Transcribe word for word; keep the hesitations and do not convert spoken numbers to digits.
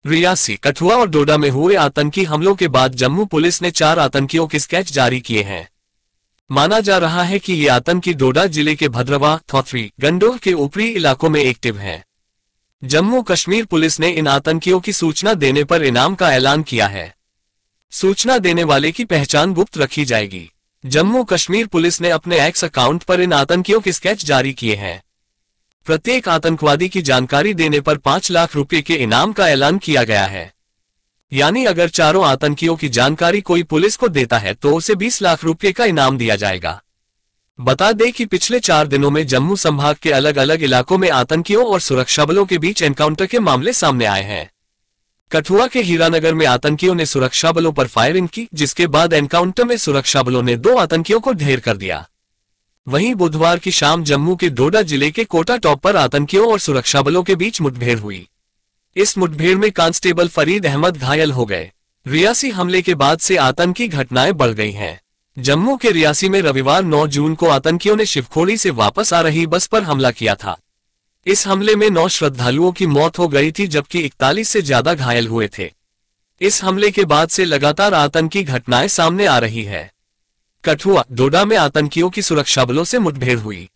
रियासी, कठुआ और डोडा में हुए आतंकी हमलों के बाद जम्मू पुलिस ने चार आतंकियों के स्केच जारी किए हैं। माना जा रहा है कि ये आतंकी डोडा जिले के भद्रवा, थौथरी, गंडोह के ऊपरी इलाकों में एक्टिव हैं। जम्मू कश्मीर पुलिस ने इन आतंकियों की सूचना देने पर इनाम का ऐलान किया है। सूचना देने वाले की पहचान गुप्त रखी जाएगी। जम्मू कश्मीर पुलिस ने अपने एक्स अकाउंट पर इन आतंकियों के स्केच जारी किए हैं। प्रत्येक आतंकवादी की जानकारी देने पर पांच लाख रुपए के इनाम का ऐलान किया गया है। यानी अगर चारों आतंकियों की जानकारी कोई पुलिस को देता है तो उसे बीस लाख रुपए का इनाम दिया जाएगा। बता दें कि पिछले चार दिनों में जम्मू संभाग के अलग अलग इलाकों में आतंकियों और सुरक्षा बलों के बीच एनकाउंटर के मामले सामने आए हैं। कठुआ के हीरानगर में आतंकियों ने सुरक्षा बलों पर फायरिंग की, जिसके बाद एनकाउंटर में सुरक्षा बलों ने दो आतंकियों को ढेर कर दिया। वहीं बुधवार की शाम जम्मू के डोडा जिले के कोटा टॉप पर आतंकियों और सुरक्षा बलों के बीच मुठभेड़ हुई। इस मुठभेड़ में कांस्टेबल फरीद अहमद घायल हो गए। रियासी हमले के बाद से आतंकी घटनाएं बढ़ गई हैं। जम्मू के रियासी में रविवार नौ जून को आतंकियों ने शिवखोड़ी से वापस आ रही बस पर हमला किया था। इस हमले में नौ श्रद्धालुओं की मौत हो गई थी, जबकि इकतालीस से ज्यादा घायल हुए थे। इस हमले के बाद से लगातार आतंकी घटनाएं सामने आ रही है। कठुआ, डोडा में आतंकियों की सुरक्षा बलों से मुठभेड़ हुई।